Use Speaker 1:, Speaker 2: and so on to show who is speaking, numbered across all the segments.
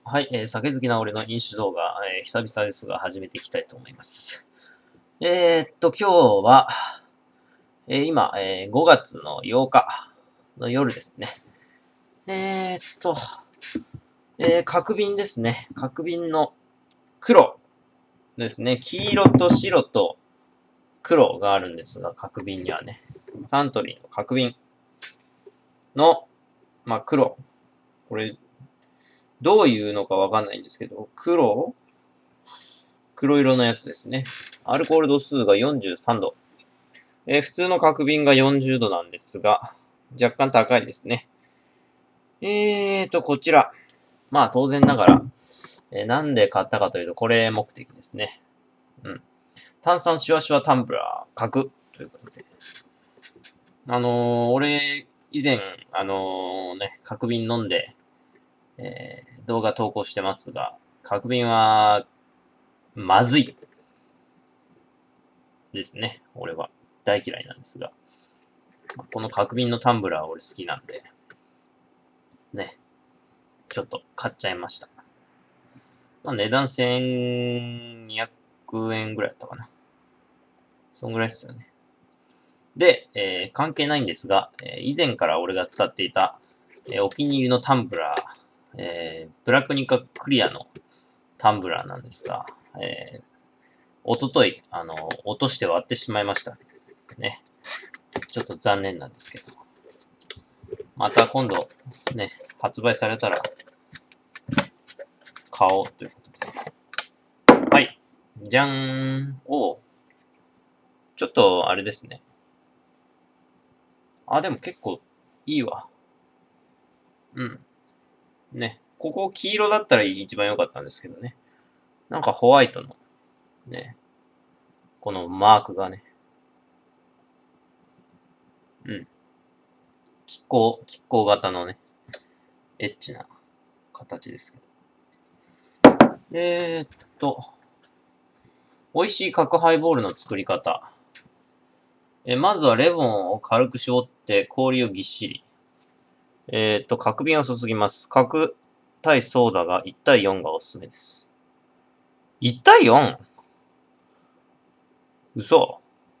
Speaker 1: はい、酒好きな俺の飲酒動画、久々ですが始めていきたいと思います。今日は、今、5月の8日の夜ですね。角瓶ですね。角瓶の黒ですね。黄色と白と黒があるんですが、角瓶にはね、サントリーの角瓶の、黒。これ、どういうのかわかんないんですけど、黒色のやつですね。アルコール度数が43度。普通の角瓶が40度なんですが、若干高いですね。こちら。当然ながら、なんで買ったかというと、これ目的ですね。炭酸シュワシュワタンブラー、角ということで。俺、以前、角瓶飲んで、動画投稿してますが、角瓶は、まずい。ですね。俺は。大嫌いなんですが。この角瓶のタンブラー俺好きなんで、ね。ちょっと買っちゃいました。値段1200円ぐらいだったかな。そんぐらいですよね。で、関係ないんですが、以前から俺が使っていた、お気に入りのタンブラー、ブラックニカクリアのタンブラーなんですが、おととい、落として割ってしまいました。ね。ちょっと残念なんですけど。また今度、ね、発売されたら、買おうということで。はい。じゃーん。ちょっと、あれですね。でも結構、いいわ。ね。ここ黄色だったら一番良かったんですけどね。なんかホワイトの、ね。このマークがね。気候型のね、エッチな形ですけど。美味しい角ハイボールの作り方。まずはレモンを軽く絞って氷をぎっしり。角瓶を注ぎます。角対ソーダが1対4がおすすめです。1対 4？ 嘘。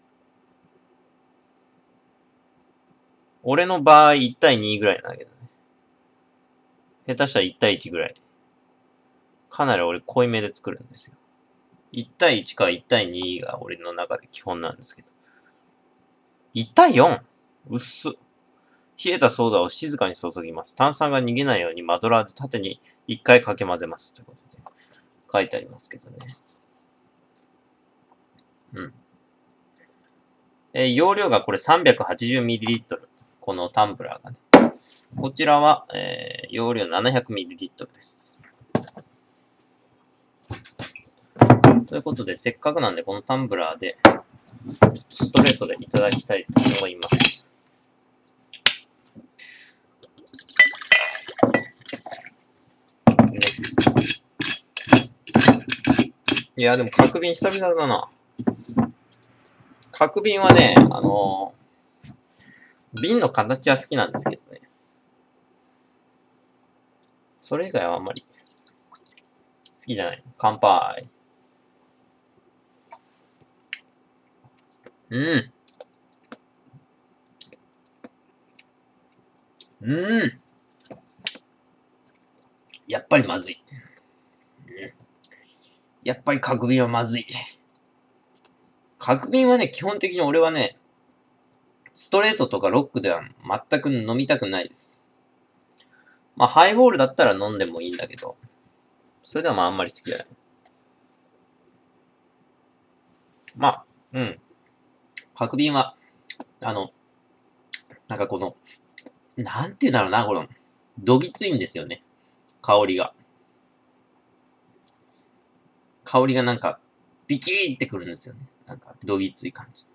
Speaker 1: 俺の場合1対2ぐらいなんだけどね。下手したら1対1ぐらい。かなり俺濃いめで作るんですよ。1対1か1対2が俺の中で基本なんですけど。1対 4？ うっす。冷えたソーダを静かに注ぎます。炭酸が逃げないようにマドラーで縦に1回かけ混ぜます。ということで書いてありますけどね。容量がこれ 380ml。このタンブラーがね。こちらは、容量 700ml です。ということで、せっかくなんでこのタンブラーで、ちょっとストレートでいただきたいと思います。ね、いや、でも角瓶久々だな。角瓶はね、瓶の形は好きなんですけどね。それ以外はあんまり好きじゃない。乾杯。やっぱりまずい。やっぱり角瓶はまずい。角瓶はね、基本的に俺はね、ストレートとかロックでは全く飲みたくないです。ハイボールだったら飲んでもいいんだけど、それではあんまり好きじゃない。角瓶は、なんかこの、なんていうんだろうな、この、どぎついんですよね。香りが。香りがなんか、ビキーってくるんですよね。なんか、どぎつい感じ。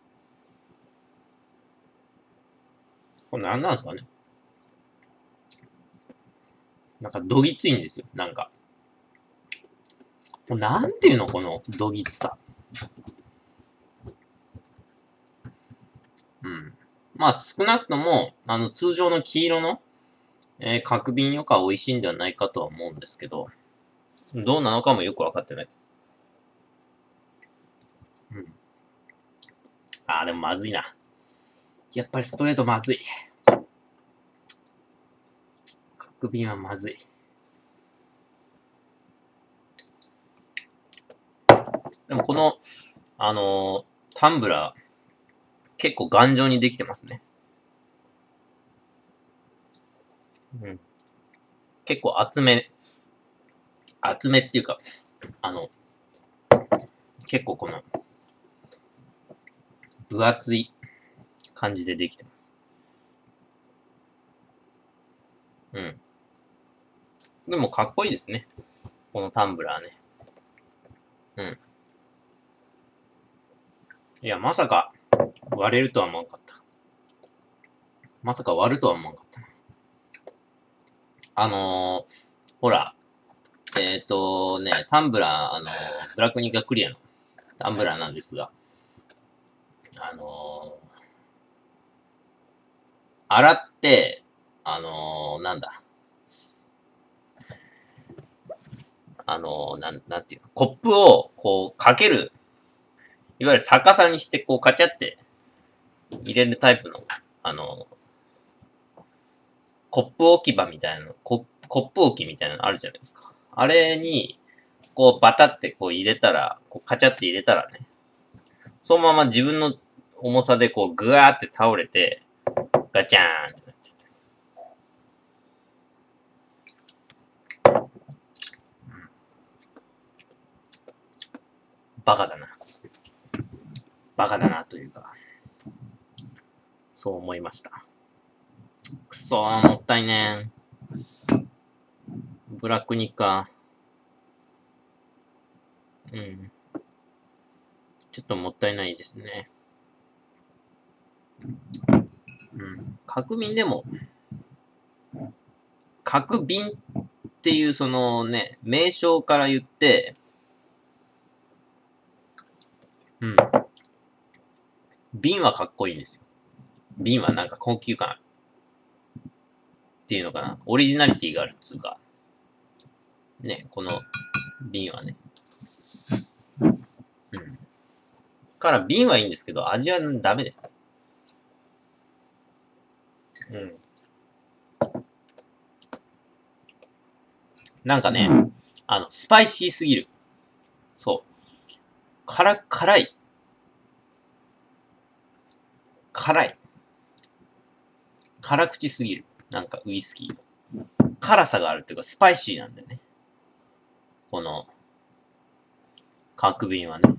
Speaker 1: これ何なんですかね。なんか、どぎついんですよ。なんか。なんていうのこの、どぎつさ。少なくとも、通常の黄色の、角瓶よか美味しいんではないかとは思うんですけど、 どうなのかもよくわかってないです。うん。でもまずいな。やっぱりストレートまずい。角瓶はまずい。でもこの、タンブラー、結構頑丈にできてますね。うん。結構厚めっていうか、結構この、分厚い感じでできてます。うん。でもかっこいいですね。このタンブラーね。うん。いや、まさか割れるとは思わなかった。まさか割るとは思わなかったな。ほら、タンブラー、ブラックニカクリアのタンブラーなんですが、あの洗って、なんだ、なんていうの、コップを、こう、かける、いわゆる逆さにして、こう、カチャって入れるタイプの、あのコップ置き場みたいなの、コップ置きみたいなのあるじゃないですか。あれに、こう、バタってこう入れたら、こう、カチャって入れたらね、そのまま自分の重さでこう、ぐわーって倒れて、ガチャーンってなっちゃった。バカだな。バカだなというか、そう思いました。くそー、もったいねー。ブラックニッカー。うん。ちょっともったいないですね。うん。角瓶でも、角瓶っていうそのね、名称から言って、うん。瓶はかっこいいんですよ。瓶はなんか高級感っていうのかな。オリジナリティがあるっつうか。ね、この瓶はね。うん。から瓶はいいんですけど、味はダメです。うん。なんかね、スパイシーすぎる。そう。辛い。辛い。辛口すぎる。なんかウイスキー。辛さがあるっていうか、スパイシーなんだよね。この、角瓶はね。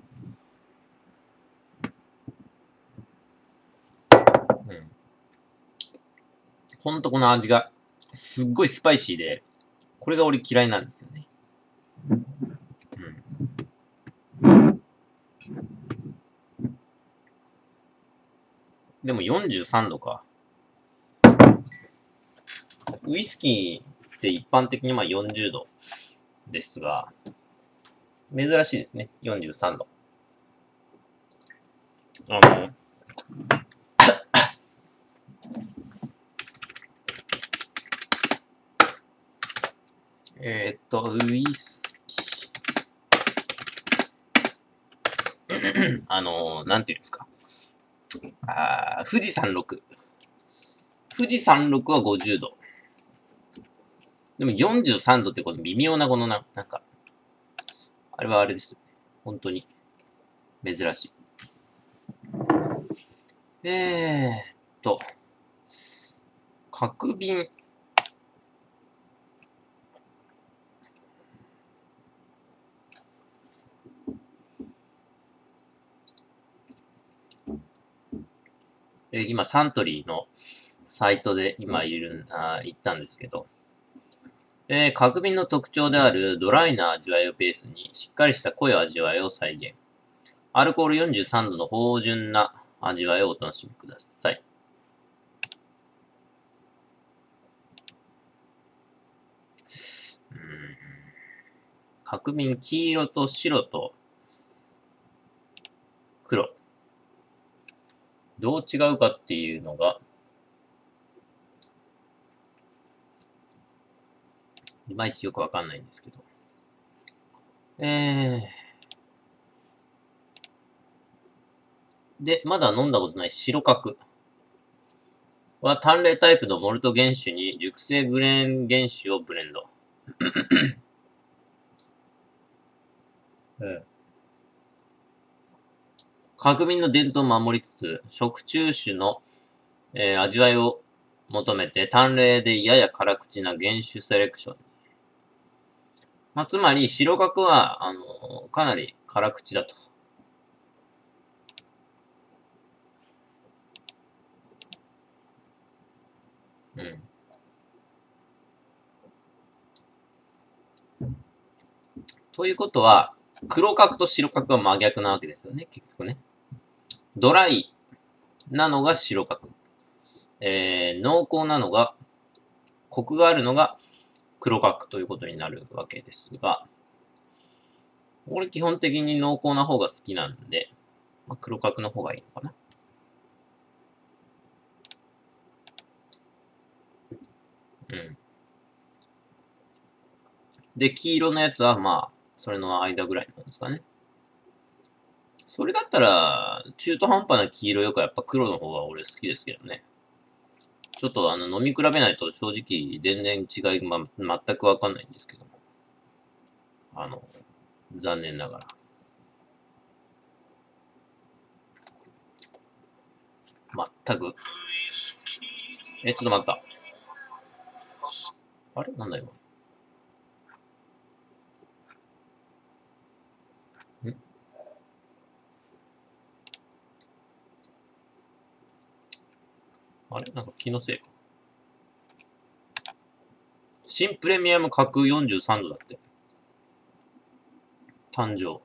Speaker 1: うん。ほんとこの味が、すっごいスパイシーで、これが俺嫌いなんですよね。うん。でも43度か。ウイスキーって一般的にまあ40度ですが、珍しいですね。43度。あの、ウイスキー。なんていうんですか。富士山6。富士山6は50度。でも43度ってこの微妙なこのなんか、あれはあれです。本当に珍しい。角瓶。今サントリーのサイトで今行ったんですけど、角瓶の特徴であるドライな味わいをベースにしっかりした濃い味わいを再現。アルコール43度の芳醇な味わいをお楽しみください。角瓶黄色と白と黒。どう違うかっていうのが、いまいちよくわかんないんですけど。 で、まだ飲んだことない白角は淡麗タイプのモルト原酒に熟成グレーン原酒をブレンド。角瓶の伝統を守りつつ、食中酒の、味わいを求めて淡麗でやや辛口な原酒セレクション。まあ、つまり白角は、かなり辛口だと。うん。ということは、黒角と白角は真逆なわけですよね、結局ね。ドライなのが白角。濃厚なのが、コクがあるのが黒角ということになるわけですが、俺基本的に濃厚な方が好きなんで、まあ、黒角の方がいいのかな。うん。で、黄色のやつはまあ、それの間ぐらいなんですかね。それだったら、中途半端な黄色よくやっぱ黒の方が俺好きですけどね。ちょっと飲み比べないと正直全然違い、全くわかんないんですけども。残念ながら。全く。ちょっと待った。あれなんだ今。あれなんか気のせいか。新プレミアム角43度だって。誕生。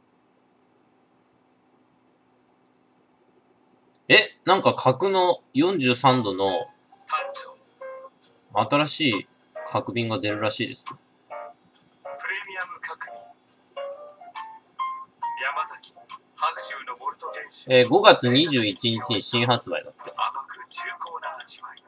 Speaker 1: なんか角の43度の新しい角瓶が出るらしいです。プレミアム角山崎白州のボルト原酒。5月21日に新発売だって。甘く重厚な味わい。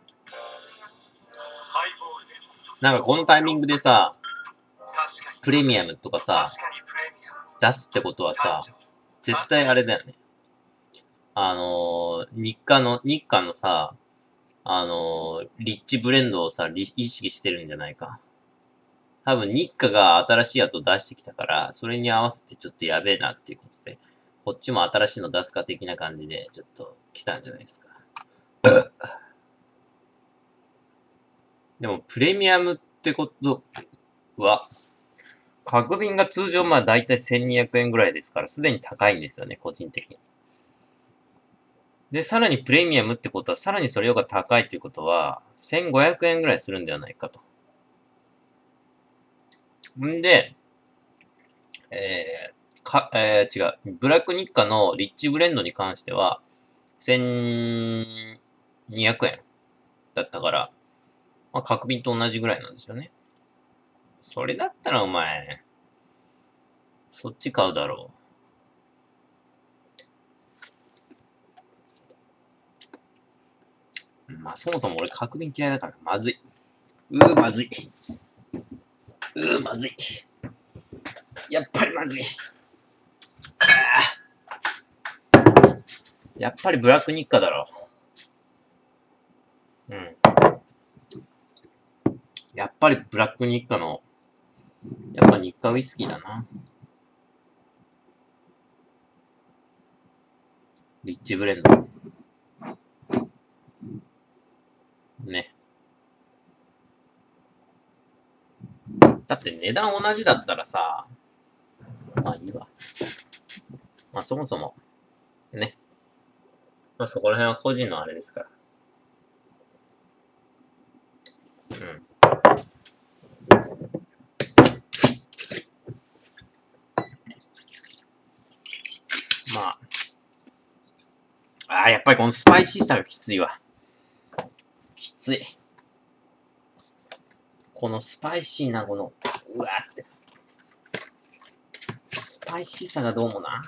Speaker 1: なんかこのタイミングでさ、プレミアムとかさ、出すってことはさ、絶対あれだよね。日韓のさ、リッチブレンドをさ、意識してるんじゃないか。多分日課が新しいやつを出してきたから、それに合わせてちょっとやべえなっていうことで、こっちも新しいの出すか的な感じで、ちょっと来たんじゃないですか。でも、プレミアムってことは、角瓶が通常まあ大体1200円ぐらいですから、すでに高いんですよね、個人的に。で、さらにプレミアムってことは、さらにそれより高いということは、1500円ぐらいするんではないかと。んで、違う。ブラック日課のリッチブレンドに関しては、1200円だったから、まあ、角瓶と同じぐらいなんですよね。それだったらお前、そっち買うだろう。まあ、そもそも俺角瓶嫌いだから、まずい。まずい。まずい。やっぱりまずい。やっぱりブラック日課だろ。うん。やっぱりブラック日課の、やっぱ日課ウイスキーだな。リッチブレンド。ね。だって値段同じだったらさ、まあいいわ。まあそもそも、ね。まあそこら辺は個人のあれですから。うん。まあ。やっぱりこのスパイシーさがきついわ。きつい。このスパイシーなこの、うわーって。スパイシーさがどうもな。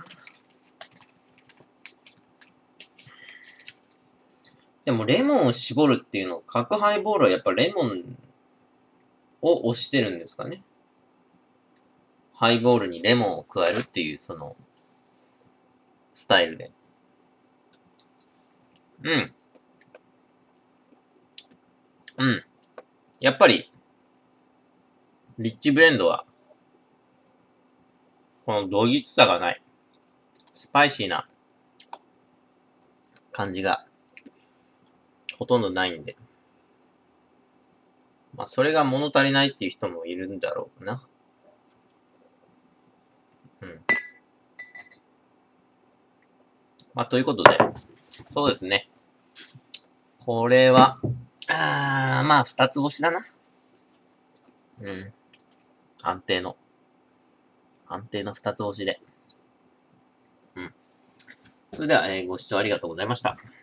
Speaker 1: でもレモンを絞るっていうの、角ハイボールはやっぱレモンを推してるんですかね。 ハイボールにレモンを加えるっていう、スタイルで。うん。うん。やっぱり、リッチブレンドは、このどぎつさがない。スパイシーな感じが、ほとんどないんで。まあ、それが物足りないっていう人もいるんだろうな。うん。まあ、ということで、そうですね。これは、まあ、二つ星だな。うん。安定の二つ星で。うん。それでは、ご視聴ありがとうございました。